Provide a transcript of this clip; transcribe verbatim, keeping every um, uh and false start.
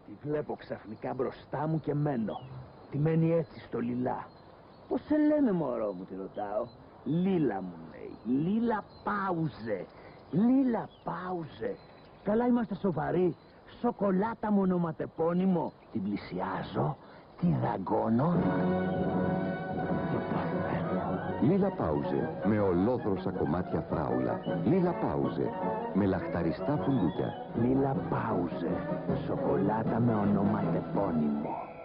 Τη βλέπω ξαφνικά μπροστά μου και μένω. Τη μένει έτσι στο Λιλά. Πώς σε λένε μωρό μου, τη ρωτάω. Λίλα μου λέει. Λίλα Πάουζε. Λίλα Πάουζε. Καλά είμαστε σοβαροί. Σοκολάτα μου ονοματεπώνυμο. Την πλησιάζω. Τη δαγκώνω. Την παρουμένω. Λίλα Πάουζε με ολόδροσα κομμάτια φράουλα. Λίλα Πάουζε με λαχταριστά πουλούκια. Λίλα Πάουζε. Σοκολάτα με ονοματεπώνυμο.